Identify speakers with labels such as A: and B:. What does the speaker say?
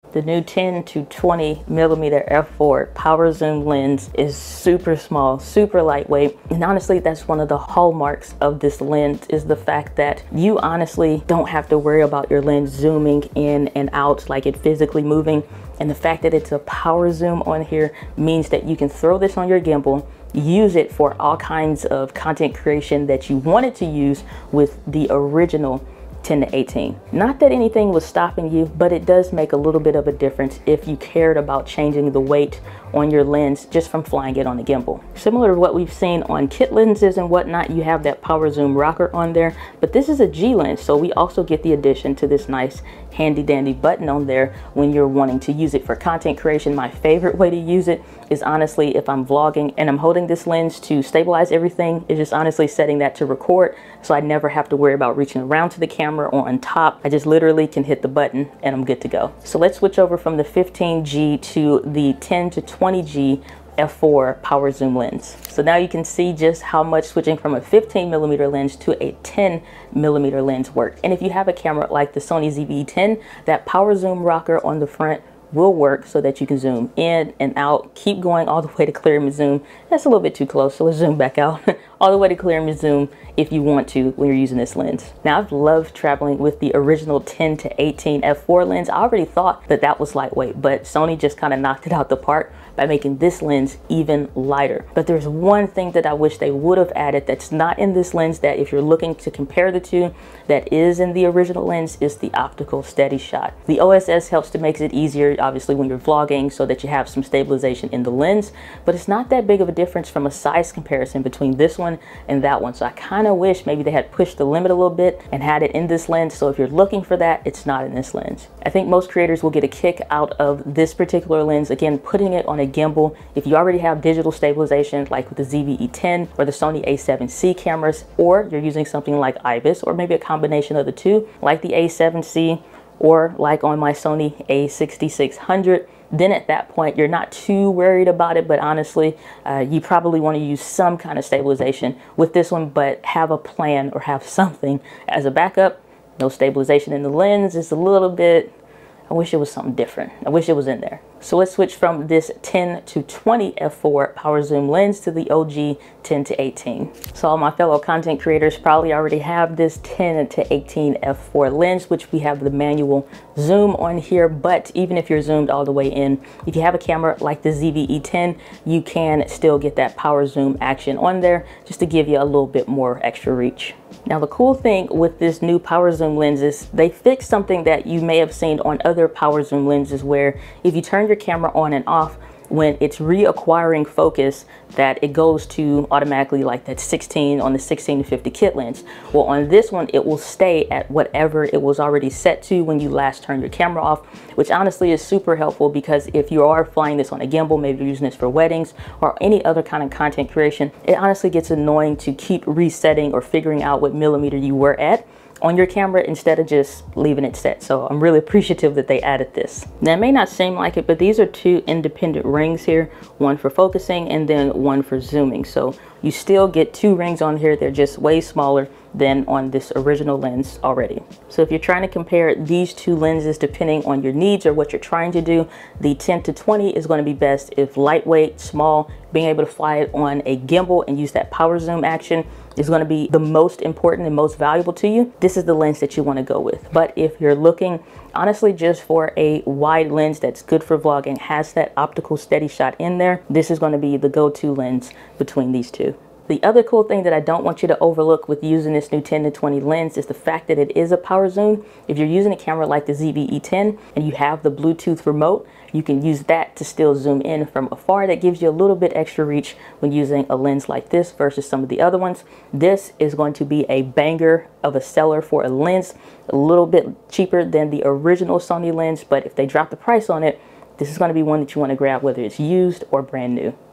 A: The new 10 to 20 millimeter f4 power zoom lens is super small, super lightweight. And honestly, that's one of the hallmarks of this lens, is the fact that you honestly don't have to worry about your lens zooming in and out, like it physically moving. And the fact that it's a power zoom on here means that you can throw this on your gimbal, use it for all kinds of content creation that you wanted to use with the original 10 to 18. Not that anything was stopping you, but it does make a little bit of a difference if you cared about changing the weight on your lens just from flying it on a gimbal. Similar to what we've seen on kit lenses and whatnot, you have that power zoom rocker on there, but this is a G lens, so we also get the addition to this nice handy dandy button on there when you're wanting to use it for content creation. My favorite way to use it is honestly if I'm vlogging and I'm holding this lens to stabilize everything, is just honestly setting that to record, so I never have to worry about reaching around to the camera or on top. I just literally can hit the button and I'm good to go. So let's switch over from the 15G to the 10 to 20G f4 power zoom lens. So now you can see just how much switching from a 15 millimeter lens to a 10 millimeter lens worked. And if you have a camera like the Sony ZV-E10, that power zoom rocker on the front will work so that you can zoom in and out, keep going all the way to clear image zoom. That's a little bit too close, so let's zoom back out. All the way to clear image zoom if you want to when you're using this lens. Now, I've loved traveling with the original 10 to 18 f4 lens. I already thought that that was lightweight, but Sony just kind of knocked it out the park by making this lens even lighter. But there's one thing that I wish they would have added that's not in this lens, that if you're looking to compare the two, that is in the original lens, is the optical steady shot. The OSS helps to make it easier, obviously, when you're vlogging, so that you have some stabilization in the lens, but it's not that big of a difference from a size comparison between this one and that one. So I kind of wish maybe they had pushed the limit a little bit and had it in this lens. So if you're looking for that, it's not in this lens. I think most creators will get a kick out of this particular lens. Again, putting it on a gimbal. If you already have digital stabilization like with the ZV-E10 or the Sony a7C cameras, or you're using something like IBIS, or maybe a combination of the two, like the a7C, or like on my Sony a6600, then at that point you're not too worried about it. But honestly, you probably want to use some kind of stabilization with this one, but have a plan or have something as a backup. No stabilization in the lens is a little bit, I wish it was something different. I wish it was in there. So let's switch from this 10 to 20 f4 power zoom lens to the OG 10 to 18. So all my fellow content creators probably already have this 10 to 18 f4 lens, which we have the manual zoom on here. But even if you're zoomed all the way in, if you have a camera like the ZV-E10, you can still get that power zoom action on there just to give you a little bit more extra reach. Now, the cool thing with this new power zoom lens is they fixed something that you may have seen on other power zoom lenses, where if you turn your camera on and off, when it's reacquiring focus, that it goes to automatically like that 16 on the 16 to 50 kit lens. Well, on this one, it will stay at whatever it was already set to when you last turned your camera off, which honestly is super helpful, because if you are flying this on a gimbal, maybe you're using this for weddings or any other kind of content creation, it honestly gets annoying to keep resetting or figuring out what millimeter you were at on your camera instead of just leaving it set. So I'm really appreciative that they added this. Now, it may not seem like it, but these are two independent rings here, one for focusing and then one for zooming. So you still get two rings on here. They're just way smaller than on this original lens already. So if you're trying to compare these two lenses, depending on your needs or what you're trying to do, the 10 to 20 is going to be best if lightweight, small, being able to fly it on a gimbal and use that power zoom action is going to be the most important and most valuable to you. This is the lens that you want to go with. But if you're looking honestly just for a wide lens that's good for vlogging, has that optical steady shot in there, this is going to be the go-to lens between these two. The other cool thing that I don't want you to overlook with using this new 10 to 20 lens is the fact that it is a power zoom. If you're using a camera like the ZV-E10 and you have the Bluetooth remote, you can use that to still zoom in from afar. That gives you a little bit extra reach when using a lens like this versus some of the other ones. This is going to be a banger of a seller for a lens, a little bit cheaper than the original Sony lens, but if they drop the price on it, this is going to be one that you want to grab, whether it's used or brand new.